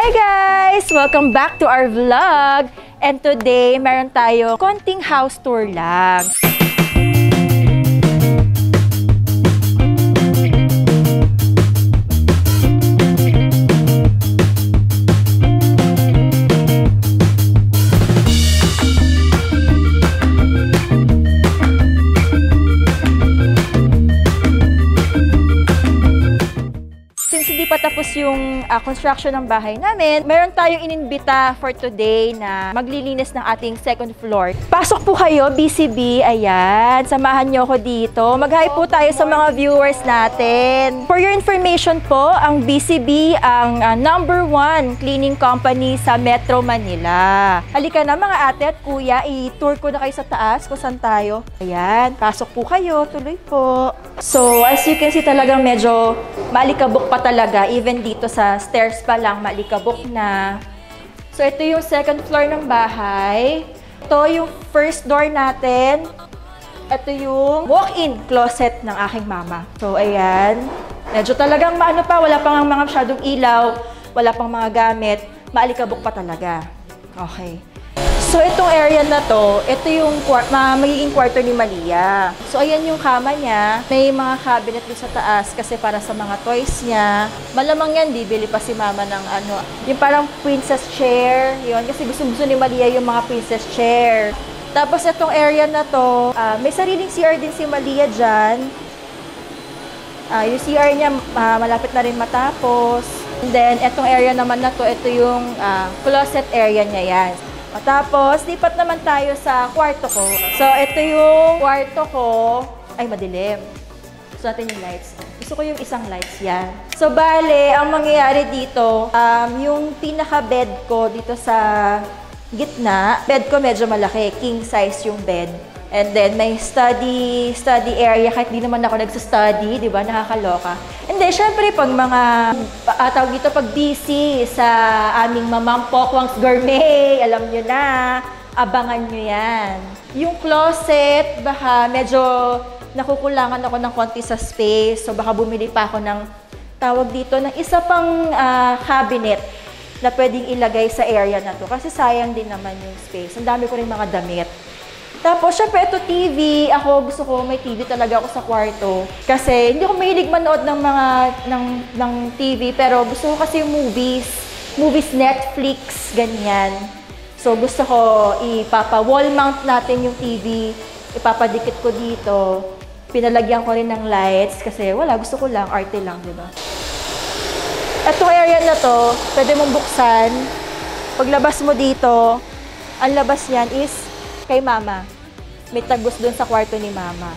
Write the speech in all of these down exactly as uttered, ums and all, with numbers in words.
Hi guys! Welcome back to our vlog. And today, meron tayo konting house tour lang. Patapos yung uh, construction ng bahay namin, meron tayong inimbita for today na maglilinis ng ating second floor. Pasok po kayo, B C B. Ayan, samahan nyo ako dito. Mag-hi po tayo sa mga viewers natin. For your information po, ang B C B ang uh, number one cleaning company sa Metro Manila. Halika na mga ate at kuya, i-tour ko na kayo sa taas kung saan tayo. Ayan, pasok po kayo, tuloy po. So, as you can see talagang medyo malikabok pa talaga. Even dito sa stairs pa lang, malikabok na. So, ito yung second floor ng bahay. Ito yung first door natin. Ito yung walk-in closet ng aking mama. So, ayan. Medyo talagang maano pa, wala pang mga masyadong ilaw, wala pang mga gamit. Maalikabok pa talaga. Okay. So, itong area na to, ito yung magiging kwarto ni Malia. So, ayan yung kama niya. May mga cabinet doon sa taas kasi para sa mga toys niya. Malamang yan, bibili pa si mama ng ano, yung parang princess chair. Yun, kasi gusto-gusto ni Malia yung mga princess chair. Tapos, itong area na to, uh, may sariling C R din si Malia dyan. Uh, yung C R niya, uh, malapit na rin matapos. And then, itong area naman na to, ito yung uh, closet area niya yan. Tapos, lipat naman tayo sa kwarto ko. So, ito yung kwarto ko. Ay, madilim. Gusto natin yung lights. Gusto ko yung isang lights yan. So, bale, ang mangyayari dito, um, yung pinaka-bed ko dito sa gitna, bed ko medyo malaki. King size yung bed. And then, may study study area. Kahit di naman ako nagsa-study, di ba? Nakakaloka. And then, syempre, pag mga, uh, tawag dito, pag busy sa aming Mamang Pokwang's Gourmet, alam nyo na, abangan nyo yan. Yung closet, baka medyo nakukulangan ako ng konti sa space. So, baka bumili pa ako ng, tawag dito, ng isa pang uh, cabinet na pwedeng ilagay sa area na to. Kasi sayang din naman yung space. Ang dami ko rin mga damit. Tapos, syempre, ito T V. Ako, gusto ko may T V talaga ako sa kwarto. Kasi, hindi ko mahilig manood ng mga, ng, ng T V. Pero, gusto ko kasi yung movies. Movies, Netflix, ganyan. So, gusto ko ipapa-wall mount natin yung T V. Ipapadikit ko dito. Pinalagyan ko rin ng lights. Kasi, wala, gusto ko lang. Arte lang, di ba? Itong area na to, pwede mong buksan. Paglabas mo dito, ang labas niyan is kay mama. May tagos dun sa kwarto ni mama.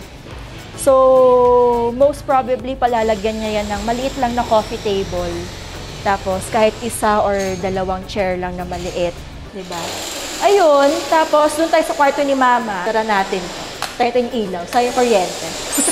So, most probably, palalagyan niya yan ng maliit lang na coffee table. Tapos, kahit isa or dalawang chair lang na maliit. Diba? Ayun. Tapos, dun tayo sa kwarto ni mama. Tara natin. Tayo yung ilaw. Sayang kuryente.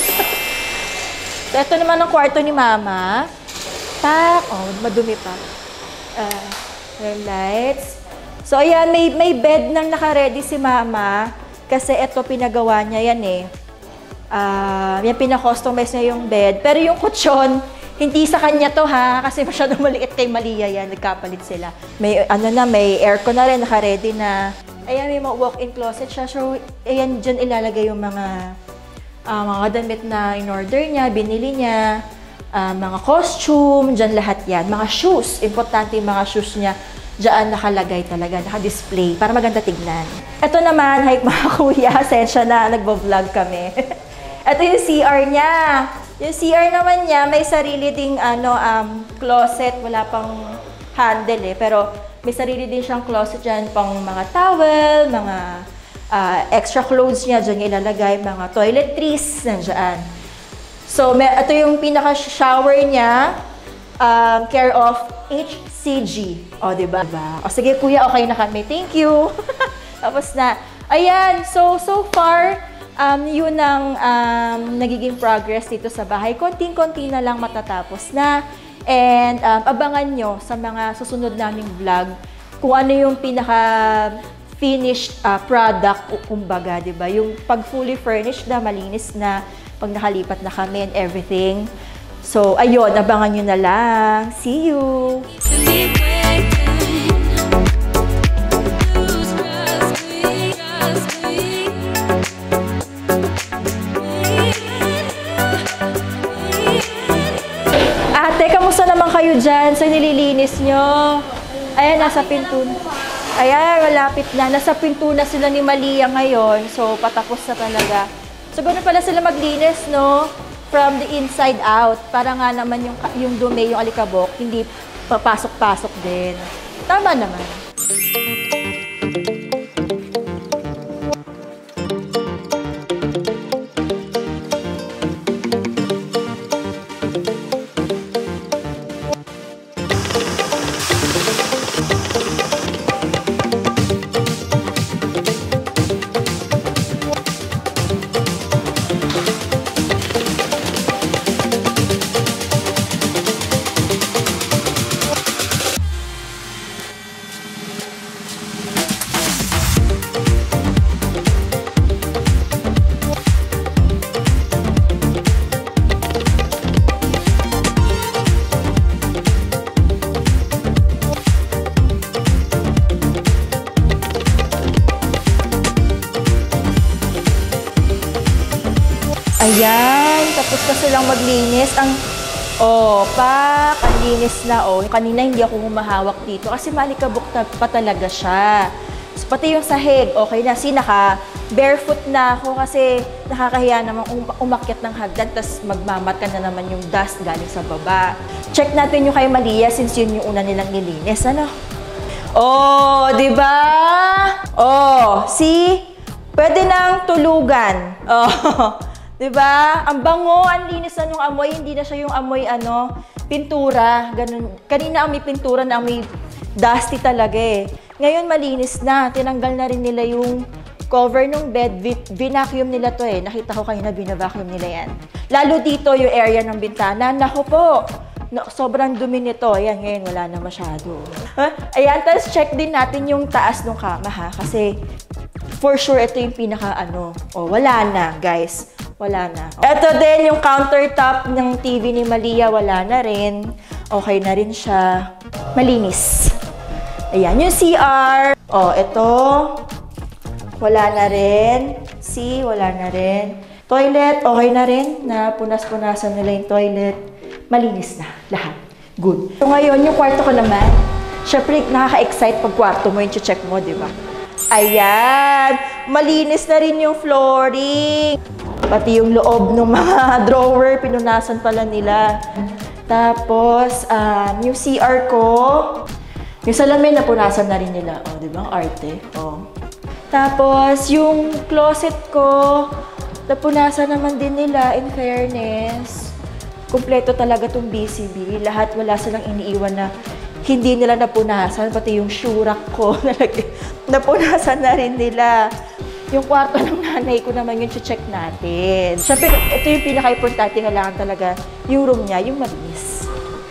So, ito naman ang kwarto ni mama. Tak. Oh, madumi pa. Uh, yung lights. So, ayan, may, may bed nang naka-ready si mama. Kasi ito, pinagawa niya yan eh. Uh, yan, pina-customize niya yung bed. Pero yung kutsyon, hindi sa kanya to ha. Kasi masyadong maliit kay Malia yan. Nagkapalit sila. May, ano na, may aircon na rin, naka-ready na. Ayan, may mga walk-in closet siya. So, ayan, dyan ilalagay yung mga, uh, mga damit na in-order niya, binili niya. Uh, mga costume, dyan lahat yan. Mga shoes. Importante yung mga shoes niya. Diyan nakalagay talaga, naka-display, para maganda tignan. Ito naman, hi mga kuya, sensya na, nagbo-vlog kami. Ito yung C R niya. Yung C R naman niya, may sarili ding ano, um, closet, wala pang handle eh. Pero may sarili din siyang closet dyan, pang mga towel, mga uh, extra clothes niya, dyan ilalagay, mga toiletries, nandiyan. So, may, ito yung pinaka-shower niya, um, care of H C G. O, diba? O, sige kuya, okay na kami. Thank you. Tapos na. Ayan, so, so far, um, yun ang um, nagiging progress dito sa bahay. Konting-konti na lang matatapos na. And um, abangan nyo sa mga susunod naming vlog kung ano yung pinaka-finished uh, product, kumbaga, diba? Yung pag fully furnished na, malinis na, pag nakalipat na kami and everything. So, ayun, abangan nyo na lang. See you! Ate, kamusta naman kayo dyan sa nililinis nyo? Ayan, nasa pinto. Ayan, malapit na. Nasa pinto na sila ni Malia ngayon. So, patapos na talaga. So, ganoon pala sila maglinis, no? From the inside out. Para nga naman yung, yung dumi, yung alikabok, hindi papasok-pasok din. Tama naman. Ayan, tapos na silang maglinis. Ang, oh, pak, ang linis na, oh. Kanina hindi ako humahawak dito kasi malikabok na pa talaga siya. So, pati yung sahig, okay na. Si naka barefoot na ako kasi nakakahiya naman um umakyat ng hagdan tapos magmamata na naman yung dust galing sa baba. Check natin yung kay Malia since yun yung una nilang nilinis, ano? Oh, di ba? Oh, see? Pwede nang tulugan. Oh. Diba? Ang bango, ang linis na nung amoy, hindi na siya yung amoy ano, pintura, ganun. Kanina amoy pintura na amoy dusty talaga eh. Ngayon malinis na, tinanggal na rin nila yung cover ng bed, vinacuum nila to eh. Nakita ko kanina binavacuum nila yan. Lalo dito yung area ng bintana, naku po, no, sobrang dumi nito. Ayan, ngayon wala na masyado. Huh? Ayan, tapos check din natin yung taas ng kama ha, kasi for sure ito yung pinaka ano, oh, wala na guys. Wala na. Ito din, yung countertop ng T V ni Malia, wala na rin. Okay na rin siya. Malinis. Ayan, yung C R. Oh, ito. Wala na rin. C, wala na rin. Toilet, okay na rin. Na punas-punasan nila yung toilet. Malinis na. Lahat. Good. So ngayon, yung kwarto ko naman. Siyempre, nakaka-excite pag kwarto mo yung check mo, di ba? Ayan. Malinis na rin yung flooring. Pati yung loob ng mga drawer, pinunasan pala nila. Tapos, um, yung C R ko, yung salamin, napunasan na rin nila. O, oh, di ba? Ang arte. Oh. Tapos, yung closet ko, napunasan naman din nila, in fairness. Kompleto talaga tong B C B. Lahat wala silang iniiwan na hindi nila napunasan. Pati yung shoe rack ko, napunasan na rin nila. Yung kwarto ng nanay ko naman yung check natin. Siyempre, ito yung pinaka-importante kailangan talaga. Yung room niya, yung malinis.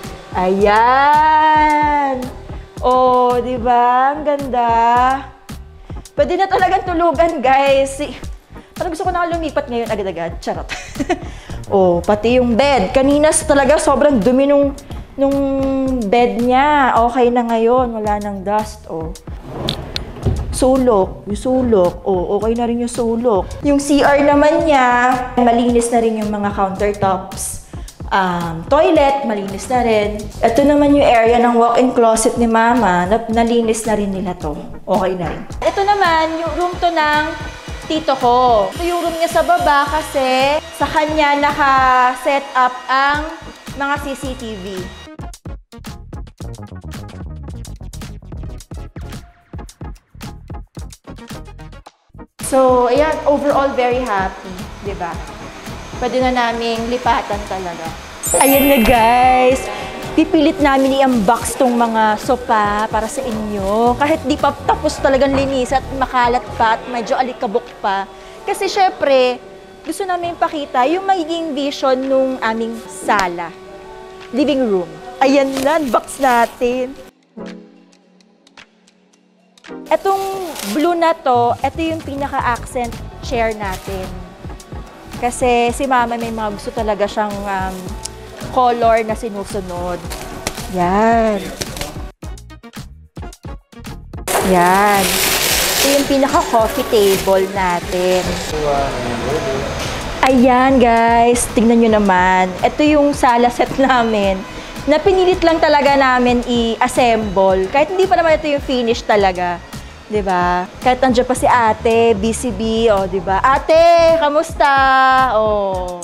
Ayan! Oh, di ba? Ang ganda. Pwede na talagang tulugan, guys. Parang gusto ko na lumipat ngayon agad-agad. Charot. Oh, pati yung bed. Kanina talaga sobrang dumi nung, nung bed niya. Okay na ngayon. Wala nang dust. Oh. Sulok, yung sulok, oh, okay na rin yung sulok. Yung C R naman niya, malinis na rin yung mga countertops. Um, toilet, malinis na rin. Ito naman yung area ng walk-in closet ni Mama, nalinis na rin nila to. Okay na rin. Ito naman, yung room to ng tito ko. Ito yung room niya sa baba kasi sa kanya naka-set up ang mga C C T V. So, ayan, overall very happy, di ba? Pwede na naming lipatan talaga. Ayan na guys, pipilit namin i-unbox tong mga sopa para sa inyo. Kahit di pa tapos talagang linis at makalat pa at medyo alikabok pa. Kasi syempre, gusto namin pakita yung magiging vision nung aming sala, living room. Ayan na, unbox natin. Etong blue na to, ito yung pinaka-accent chair natin. Kasi si Mama may mga gusto talaga siyang um, color na sinusunod. Yan. Yan. Ito yung pinaka-coffee table natin. Ayan guys, tingnan nyo naman. Ito yung sala set namin. na pinilit lang talaga namin i-assemble. Kahit hindi pa naman ito yung finish talaga. 'Di ba? Kahit nandiyan pa si ate, B C B, o 'di ba? Ate, kamusta? Oh.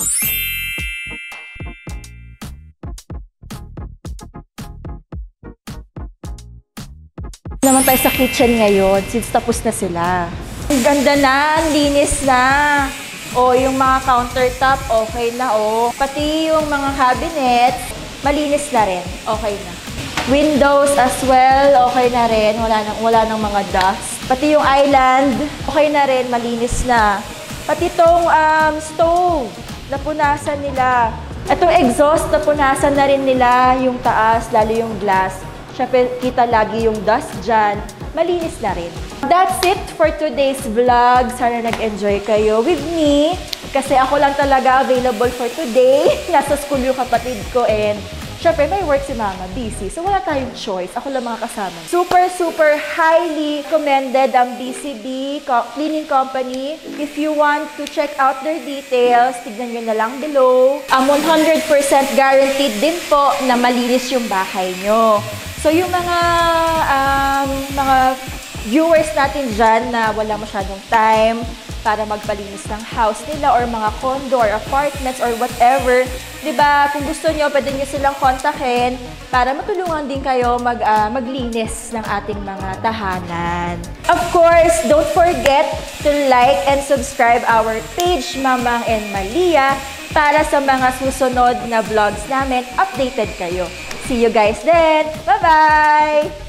Naman tayo sa kitchen ngayon since tapos na sila. Ang ganda na, ang linis na. O, yung mga countertop, okay na, o. Pati yung mga cabinets, malinis na rin. Okay na. Windows as well, okay na rin. Wala nang, wala nang mga dust. Pati yung island, okay na rin, malinis na. Pati itong um, stove, napunasan nila. Itong exhaust, napunasan na rin nila yung taas, lalo yung glass. Siyempre, kita lagi yung dust dyan. Malinis na rin. That's it for today's vlog. Sana nag-enjoy kayo with me. Kasi ako lang talaga available for today. Nasa school yung kapatid ko and siyempre may work si mama, busy. So wala tayong choice. Ako lang mga kasama. Super, super highly commended ang B C B Cleaning Company. If you want to check out their details, tignan nyo na lang below. Ang one hundred percent guaranteed din po na malinis yung bahay nyo. So yung mga um, mga viewers natin dyan na wala masyadong time para magpalinis ng house nila or mga condo or apartments or whatever, di ba? Kung gusto nyo, pwede nyo silang kontakin para matulungan din kayo mag, uh, maglinis ng ating mga tahanan. Of course, don't forget to like and subscribe our page, Mamang and Malia, para sa mga susunod na vlogs namin, updated kayo. See you guys then! Bye-bye!